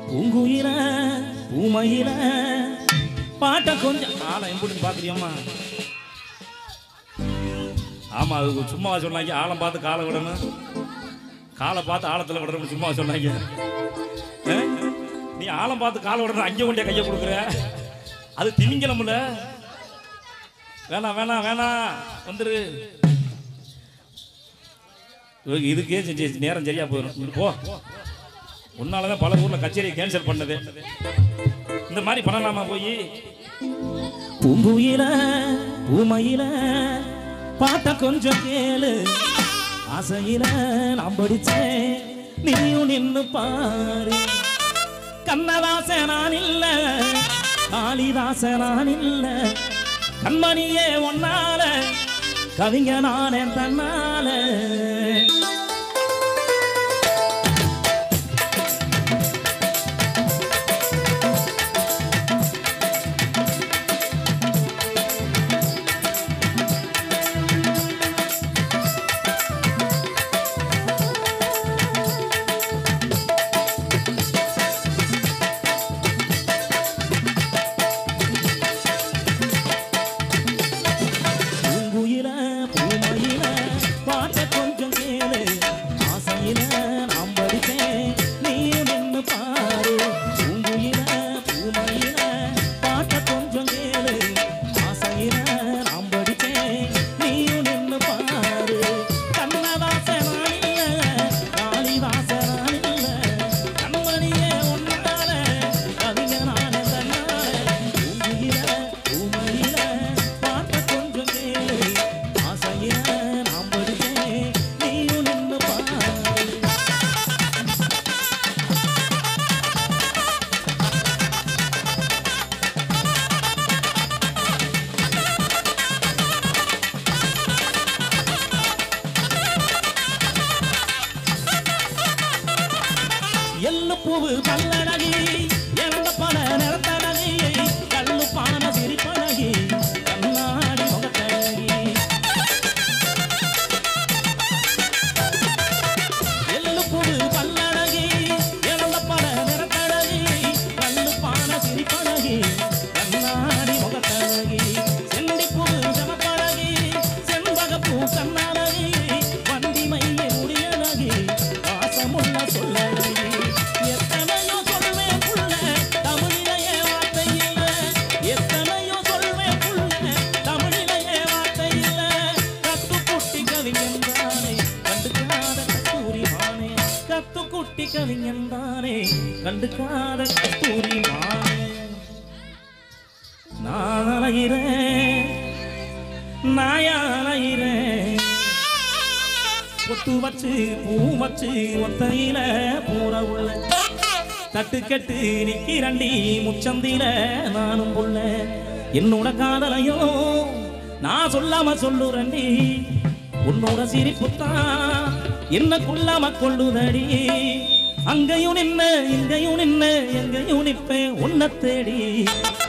பூங்குயில பூமையில பாட்ட கொஞ்சம் ஆளை எப்படி பாக்குறியம்மா? ஆமா, அது சும்மா சொன்னாங்க. ஆழம் பார்த்து காலை விடணும், காலை பார்த்து ஆழத்துல விடணும் சும்மா சொன்னாங்க. நீ ஆழம் பார்த்து காலை விடணும், அங்கே கொண்டே கையை கொடுக்குற. அது திமிங்கலம்ல. வேணாம் வேணாம் வேணாம், வந்துரு. இதுக்கே நேரம் சரியா போயிடும். போ, உன்னாலதான் பல ஊர்ல கச்சேரியை கேன்சல் பண்ணது. இந்த மாதிரி பண்ணலாமா போய்? பூங்குயில பூமையில பாட்ட கொஞ்சம் கேளு, ஆசையில நான் படிச்சேன் நீயும் நின்னு பாரு. கண்ணதாச நான் இல்ல, காளிதாச நான் இல்ல, கண்மணியே ஒன்னால கவிங்க நானே தன்னால. எள்ளு பூவு பல்லழகி, இறந்த பல நிறத்தழகி, கல்லு பான சிரிப்பழகி, கண்ணாடி முகத்தழகி. எள்ளு பூவு பல்லழகி, இறந்த பல நிறத்தழகி, கல்லு பான சிரிப்பழகி, கண்ணாடி முகத்தழகி. செண்டி பூவு சமப்பழகி, செண்பகப்பூ கண்ணழகி, வண்டி மைய முடியழகி, வாசமுள்ள சொல்லழகி. கத்துக்குட்டி கவிஞன்தானே கண்டுக்காத கஸ்தூரி மானே. நான் அலைகிறேன், நாயாலைகிறேன், பொட்டு வச்சு பூ வச்சு ஒத்தையில பூர உள்ள தட்டு கெட்டு நிக்கிறண்டி முச்சந்தில நானும் புள்ள. என்னோட காதலையும் நான் சொல்லாம சொல்லுறண்டி, உன்னோட சிரிப்புத்தான் என்ன கொள்ளாம கொள்ளுதடி. அங்கையும் நின்ன இங்கையும் நின்ன எங்கையும் நிப்பேன் உன்னை தேடி.